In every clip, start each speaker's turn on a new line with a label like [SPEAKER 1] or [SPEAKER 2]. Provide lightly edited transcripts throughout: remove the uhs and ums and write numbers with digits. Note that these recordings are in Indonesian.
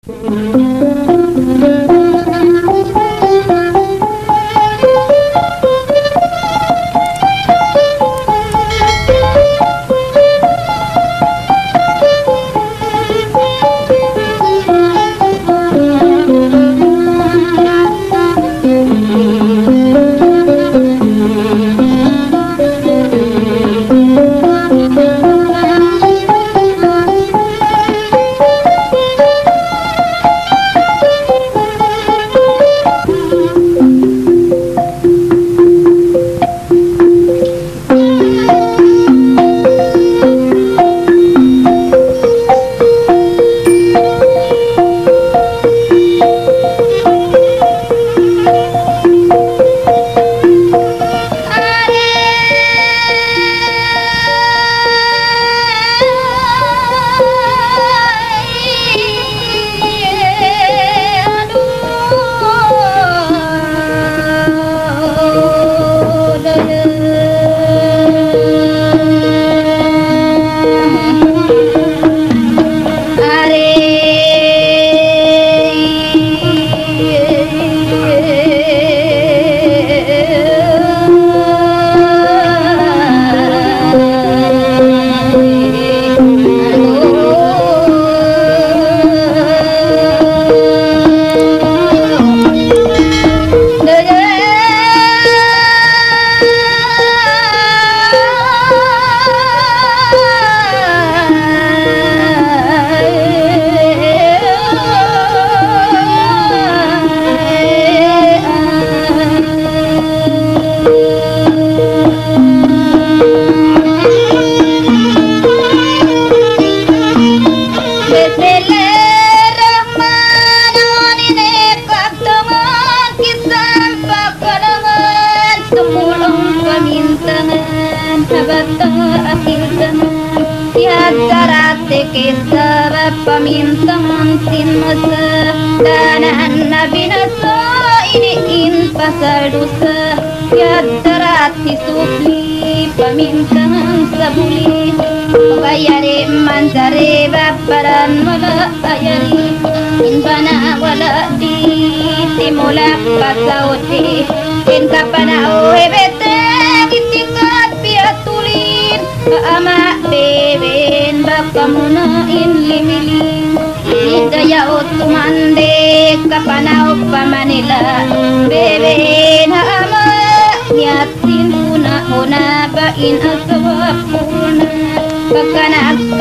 [SPEAKER 1] Pamintangan sin masa danaan nabi nasa iniin pasal dosa ya darati supli pamintangan sabuli bayari manjare baparan wala ayari inbana wala di timulak pasauti in kapana webete kitikat piatulin ama beben bakamuna in limili daya utumande kapana upamanila beben ama nyatin una bain aswapuna bakana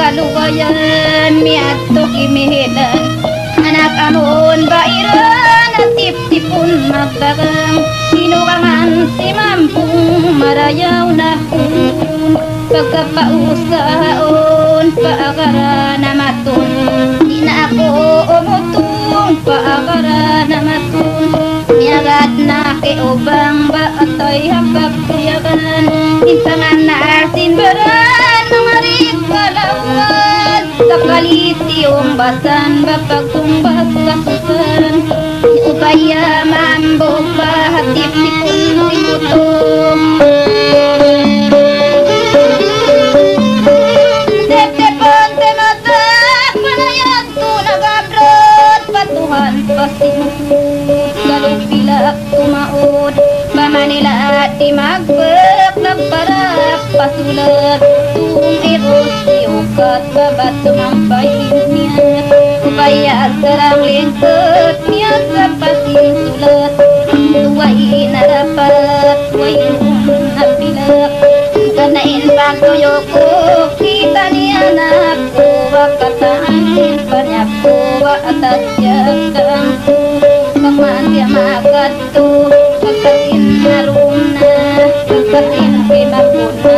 [SPEAKER 1] kaluwayan miato imihilan anak amun bairan tip-tipun magbagang sinukangan si mampung marayaw na kung pagkapausahaon paagara na matun di na ako umutong paagara na matun niagat na keubang baatoy hapag kuyagan intangan na arsin beran mga rikalawan kakalitiong basan bapagtumbas kasusan upaya mambog bahatip tipun tiputong galong pilak tumaod Bamanila at timagpag nagparap pasulat tung eros siukat babat sumampahin niya upaya serang lingkot niya sa pasing sulat tuway na dapat tuway napilak kanain pagtuyo ko kita niya na kuwa kataan panyakuwa atas yakang pagmasya magatu pagkasin haruna pagkasin pinapuna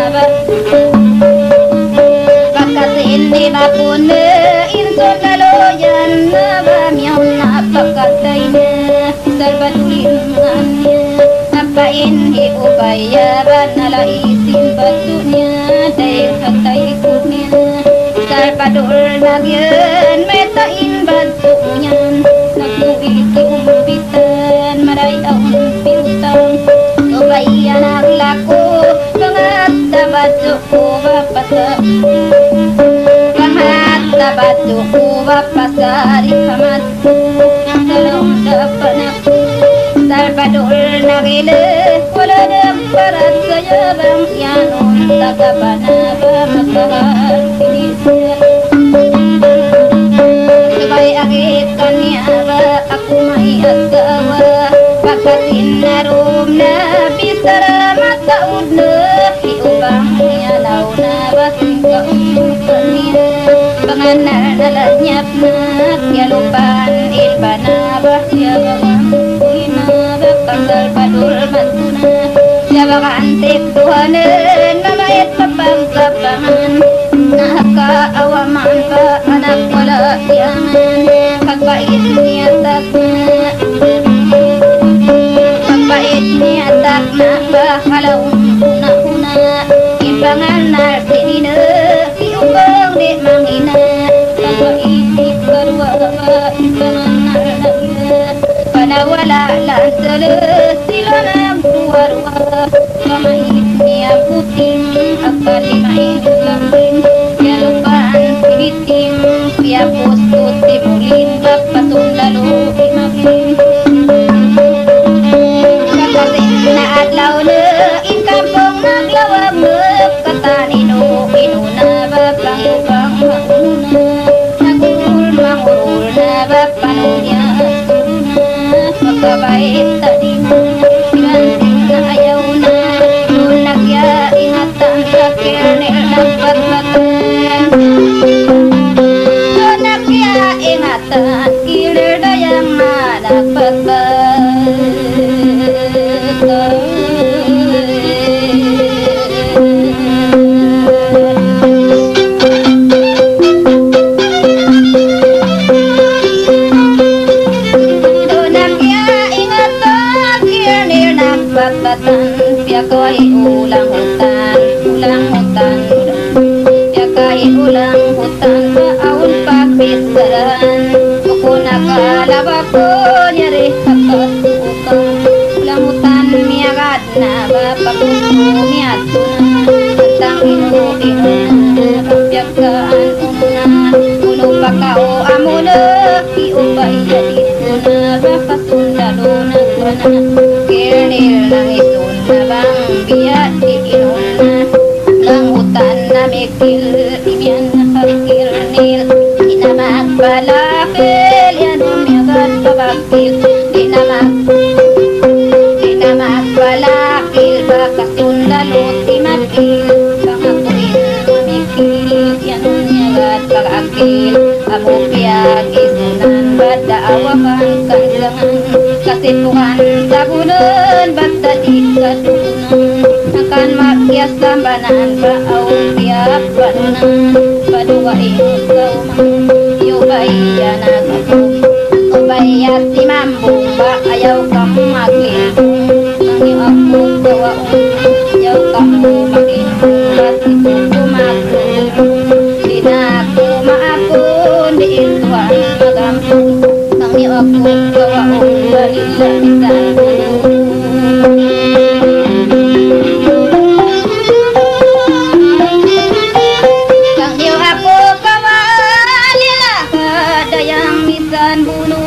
[SPEAKER 1] pagkasin pinapuna insun laloyan na bamyaw na pagkatay na salbatulin nganya napain hiubayaban nalaisin batu niya dahil katay kunya salpadul nagyan metain batu niyan nagbuwiti umpitan marayaw piutang ubayan ang lako kangat tabatu ko bapasa kangat tabatu ko bapasari kamat ile wala dem barat saya bang yanon tagabana ba makahar pinisya sabay akit kanya ba ako may agawa pagkatin na room na bisara mataud na iubang yalaw na basing kausukan niya panganar na lanyap na yalupan ilbana ba siya Salvador Matuna Jawa antik Tuhanan mabait mapagkapangan nakakaawaman pa anak wala siyangan pagbait niya takna pagbait niya takna bakalawang una-una imbangan narsinina iubang di mangina pagbait kadua imbangan narsinina panawala lang sila ng buwarwa kamait niya puting akalimain lambing yalupaan piliting piyapos tutimulin kapasundalo imagin kakasin na adlaw na inkampong naglawag katanino inuna bapang mauna nagurul na bapanunya kabait tadi ganting na ayaw na nagya ingatan sa kirnil nagpatmatan nagya ingatan kirnil dayang nagpatmatan Piakai ulang hutan Piakai ulang hutan Paun papisaran Aku nakalaba ko nyari kapasukan Ulang hutan miagad na Bapapuso miatuna Tentang inu Papiagaan umuna Uno pakao amuna Iubay yadituna Bapasundalo na kana Kirnil nang isun na bang biya iinon na Lang hutan na mikil Imian na kakirnil Di na magbalakil Yan umiagad kabakil Di na magbalakil Baka sundalo timagil Pangakuin mamikil Yan umiagad pagakil Amo piyag isunan Bada awakan kansangan Kasipukan sabunan Basta di katunan Akan makias tambanan Baaw tiap panunan Paduwain kauman Yubaya nagapong Ubaya si mambong Ba ayaw kamu maglintong Nangyo ako gawaon Ayaw kamu maglintong Basipo kumaklong Di na ako maapon Di iltuan magampong Nangyo ako gawaon Balilamitan Nangyo ako gawaon Lila kadayang misan bunuh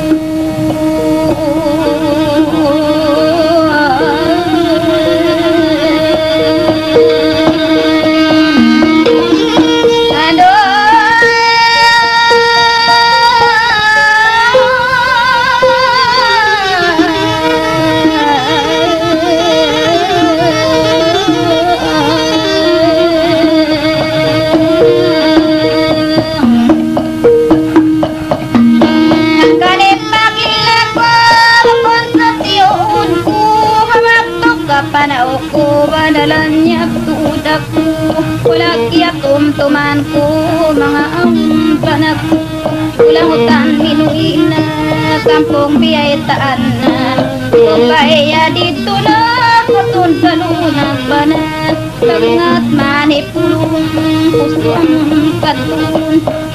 [SPEAKER 1] Panauku badalannya tudakku Kulaki tumtumanku mga ampanakku Ulang hutan minuina Kampung biyaitaan na Upaya dito na Katun palunak banas Sangat manipulong Puso ang katun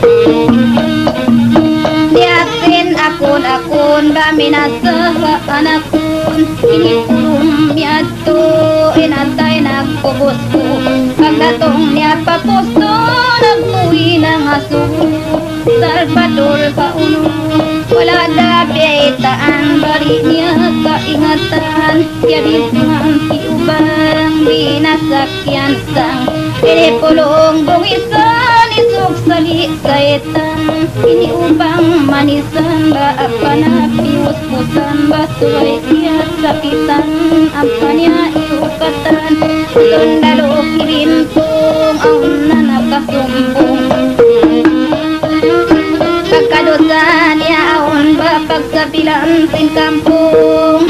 [SPEAKER 1] Diatin akun Baminasa anakun Inipulong miato Inatay nagpubusku Pagdatong niya papusto Nagpuwi ng aso Salvador pauno Wala Kabetaan balinya keingatan jadi penganti ubang binasakyan sang ini pulong bungisan isuk sali saetan ini ubang manisan ba apa na pius-pusan basuai dia sakitan apanya iupatan sundalo kirintung auna nakasumpung pagkadosan ya aun ba pagsabilan sin kampung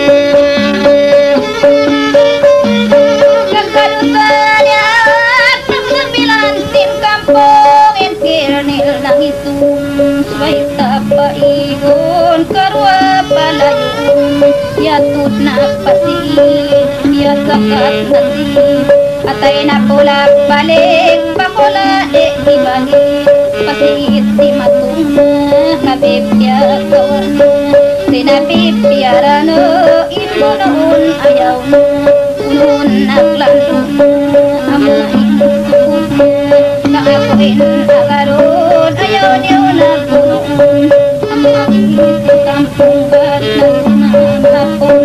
[SPEAKER 1] pagkadosan ya pagsabilan sin kampung inkirnil nangisum sway tapaigon karwa palayun yatut na pasiin ya sakat nasi atay na pula balik pakula ibalik pasiit si matuna habibya kawana sinabibiyarano ibo noon ayaw na unun naglalun amain sukun kaakuin agaron ayaw niyo nagpunoon amain sa kampung ba't nagsunang hapon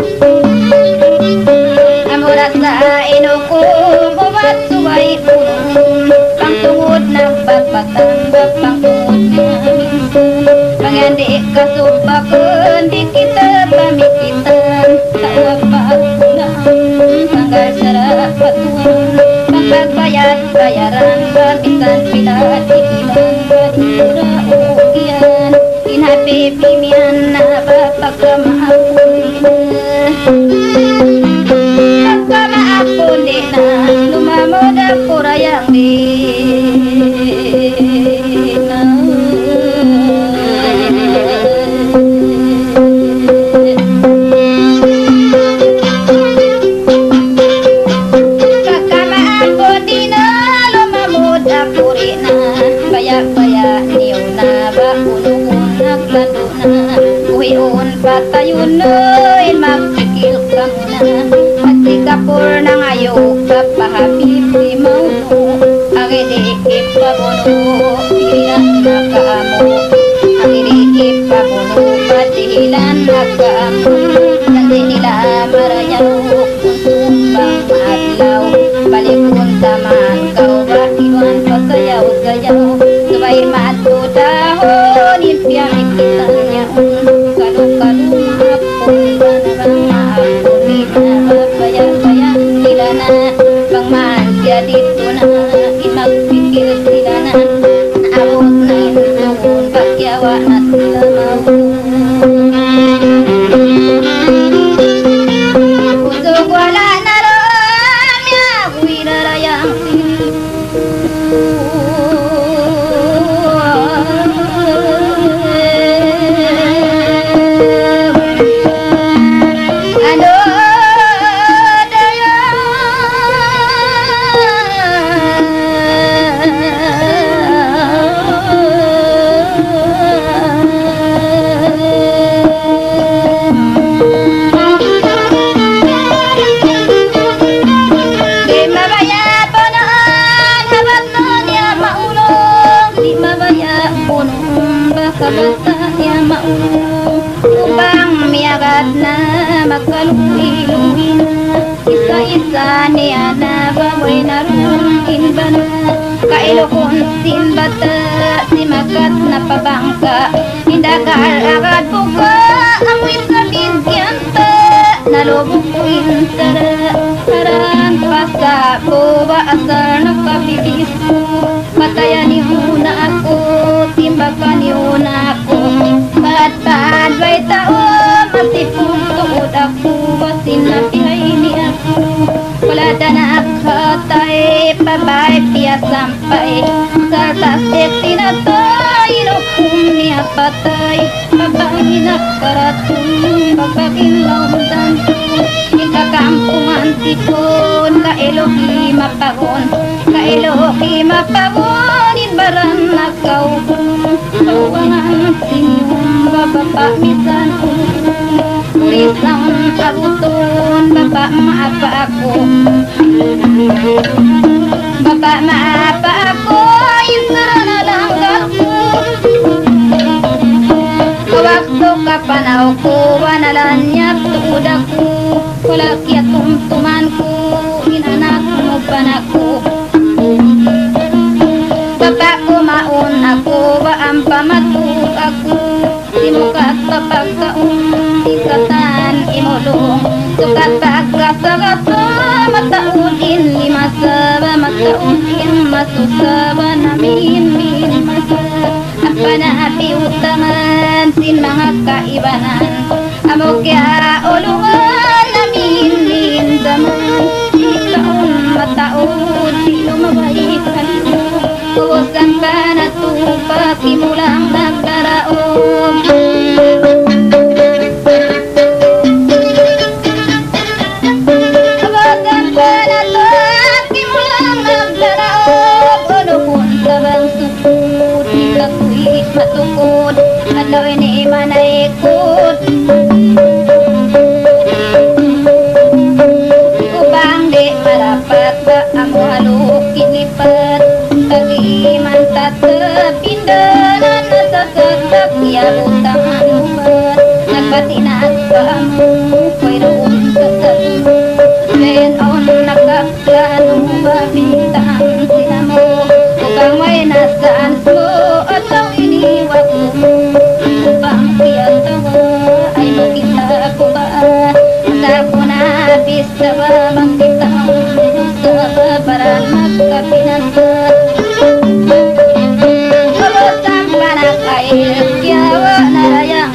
[SPEAKER 1] amurat sa inukum umat suway punong pangtungod nagpagpatang pangtungod niya minsan pangandi kasubakon di kita pamikitan tawag pagpulang hanggang sarap patuan pagpagbayad bayaran babisan pilat ikilang badura ugian inhapi pimian na pagkamaapunin pagkamaapunin na lumamod ang kurayang di patayun noy magpikil ka muna at si kapur na ngayon kapahabib si mauno ang inikip pabuno hilan na kaamo ang inikip pabuno pati hilan na kaamo kasi nila marayaw kung tumbang maadlaw balikun taman kau bakiwan pasayaw-sayaw subay matudahon impiyamit kitanya dito na imagpikil sila na naawag na insuon pagyawa na sila usog wala na roon ya wirarayang kabata maulong upang miyagat na magkaluwi-luwi na isa-isa niya na baboy na rukin ba na kailokon sin bata si makat na pabangka hindakal agad buka amoy sa bidyanta nalubukuin tara haran pasa buba asar na papibisko patayan na ako timbakan yun ako Pat-pat bay tao masipong tuod ako basin na pihay ni ako wala na akatay pabay piya sampay sa tasik tinatay inukum niya patay pabay nakaratun pagpakilaw danton ikakampungan tipon kailohi mapagon ibaran nakaupong kawangan sinyong bababa misan urisang abuton baba maapa ako baba maapa ako insara na langgar ko kawa Waktu kapanaw ko wanalanyak tuudaku Kulakyat tumtumanku Inanak mo panako Bapak kumaun ako ba ang pamatug ako Simukat papagkaon Ikatan imulong Sukat pagkasagasa Mataudin limasaba Mataudin masusaba Namin min masa Apa na piutaman Sin mga kaibanan Amok ya ulungan Namin min daman Ikaon mataud Sino mabaikan Kuwasan ka na tupa Simulang nagdaraog Kuwasan ka na tupa Simulang nagdaraog Ano kung sabang sukod Ikakuit matukod Adlaw ini manaikot Kubang di marapat ba Ang haluk kinipat Tagiman tatapindanan Nasasagdak ya butang anumat Nagbatinag pa mo Mayroon sa salumat Then on nagkaklano Babintang sinamo Kung may nasaan mo At ang iniwag mo Upang piyatawa Ay makita ko ba Sa ko na pista ba Magtitang sa babaran Magkapinasat Kabutang panakail Kiyawa na rayang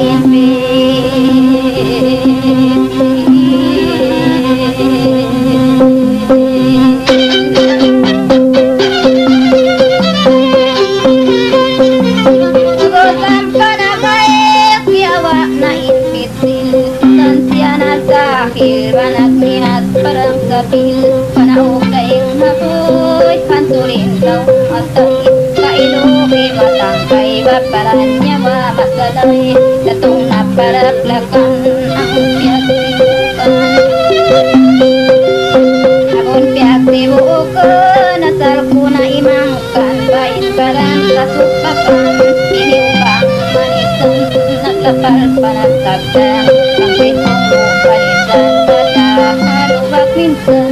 [SPEAKER 1] Kabutang panakail Kiyawa na inpitil Tansya na sahil Panagminat parang kapil Panaukay mabuhay Panturin daw masakit Kailuhi matangkay Baparan niya mamasalay Datong naparaplakan Ang piyak sibukan Abon piyak sibukan Asal ko na imangkan Bait parang kasupapan Iniupang manisan Naglapal panagtagdang Pangkit mong bukalisan Bata harubak minsan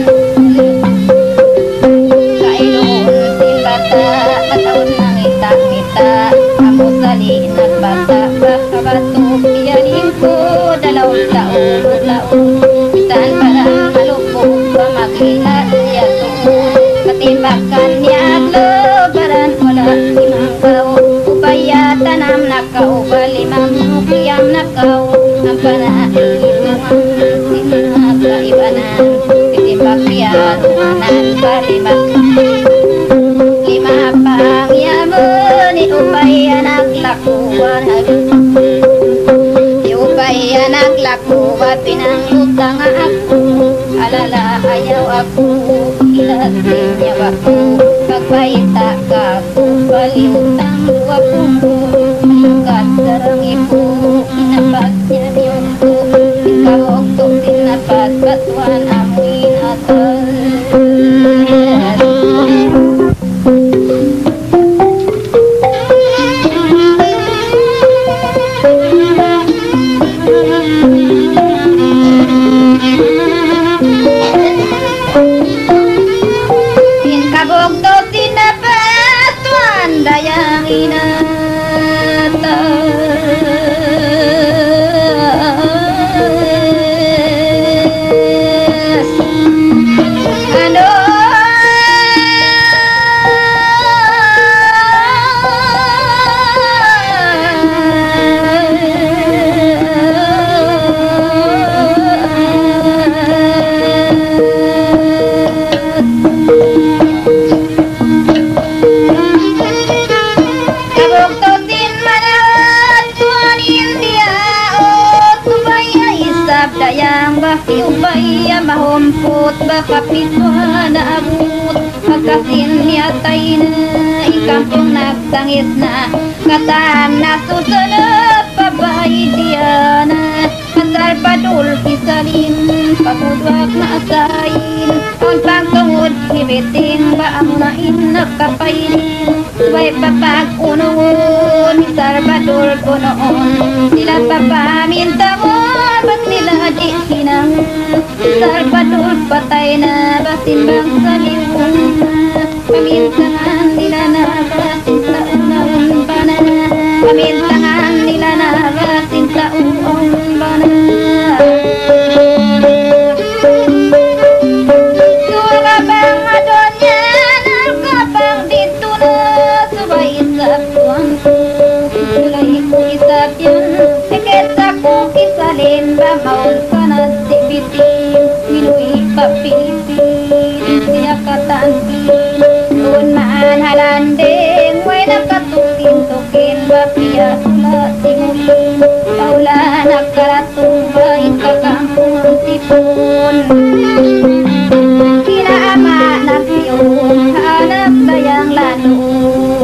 [SPEAKER 1] Kailuhon sin bata Mataon nang ita-ita Ako sali nagbata Bakabatok iyanin ko Dalawang taon Bisan parang malupok Pamagila siya tuon Katimbakan niya aglobaran Wala imangkaw Upaya tanam nakaw Balimang nukiyam nakaw Ang panaitungan Sinakaibanan Kitimbak piyaruanan Balimak Lima pangyaman Iupay anak lakuan Iupay anak lakuan Pinanglutang ako Alala ayaw ako Ilasin niya ako Pagpaita ka ako Baliutang wakong Kat sarang ipo Inapat niya niyon ko Ikawag to sinapat Batuan amuin atal Inkabog to sinapat Tuan dayang inata dayang baki upaya mahumput baka pituhan na abut pagkasin niya tayo na ikampong nagsangit na kataan na susunod babae diya na asal padul kisalin pagudwag na asayin on pang tungod hibiting ba amunain nakapainin way papag unuun Salvador ko noon sila papaminta mo ba't nila di sinang Salvador patay na basin bang saliwang pamintangan nila na basin taon ba na pamintangan nila na basin taon ba na Isalin ba maul ka na tibitin Minui papipin siya katansin Doon maan halanding Way nakatukin-tukin ba piya sula tingulin Paula nakaratong ba ikakampong tipon Kinaama na siyong hanap dayang lanong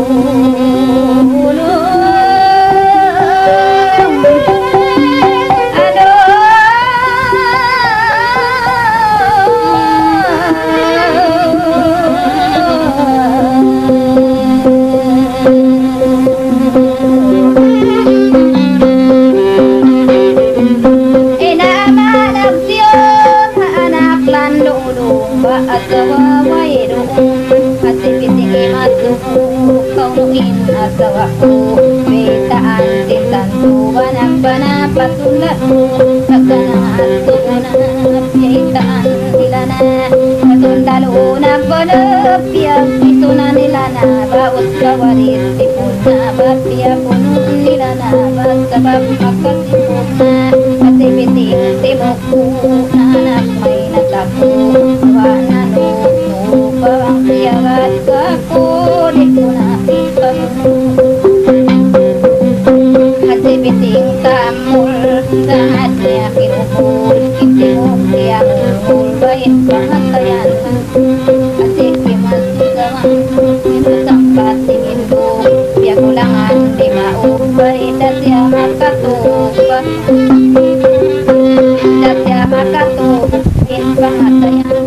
[SPEAKER 1] asawaku betaan tintantu banyak bana patula sakana asuna piitaan dilana patundalu nak bana pia isuna dilana baut kawaris tipuna bapia punun dilana basabab makan tipuna patibiting timuku anak may nataku wana no bawang piagat kaku dikuna Hati-biting kamul saatnya kinukul Kintimuk tiang ukul Baik banget tayan Hati kimas susawang Minta sampat tinginduk Biak ulangan di mauk Baik dasya makatuk Dasya makatuk Baik banget tayan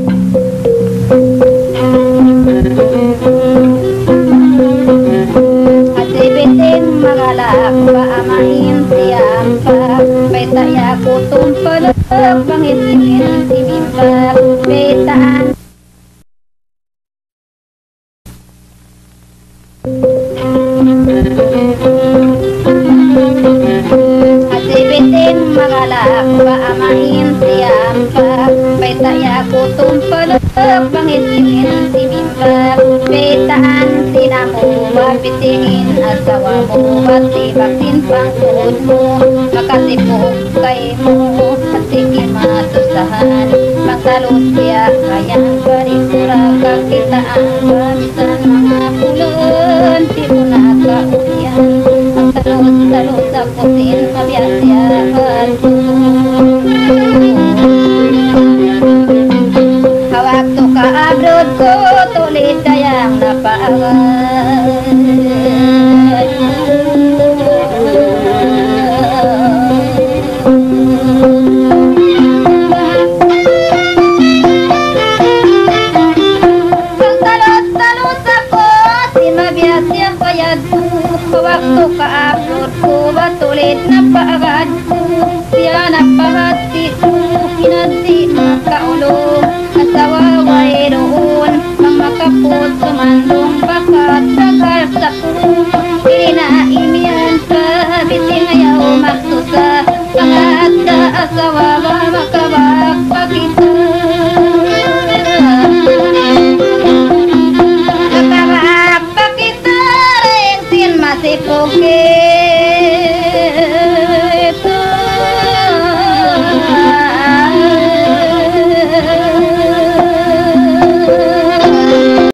[SPEAKER 1] magalak ba amahin siapa Beta ya kutum peluk Pangitinin timimba Betaan Hati beting magalak ba amahin siapa Beta ya kutum peluk Pangitinin timimba Betaan sinamu Bapitingin asawamu Pati baksin pangkudmu Makasipuk kaimu Pati kimasusahan Magsalus ya kayang Barikura kakitaan Babisan mga kulun Tipuna kauyan Magsalus akusin Mabiasya Hawak to ka abrod ko Tulit dayang napaaway Waktu kaabot ko batulit na paagad ko siya napahatiku pinanti makaulo asawa way doon mang makapot sumandong bakat tagal sa kung pininaimian pa biting ayaw magsusa ang da asawa ba makabak pakita Masih poke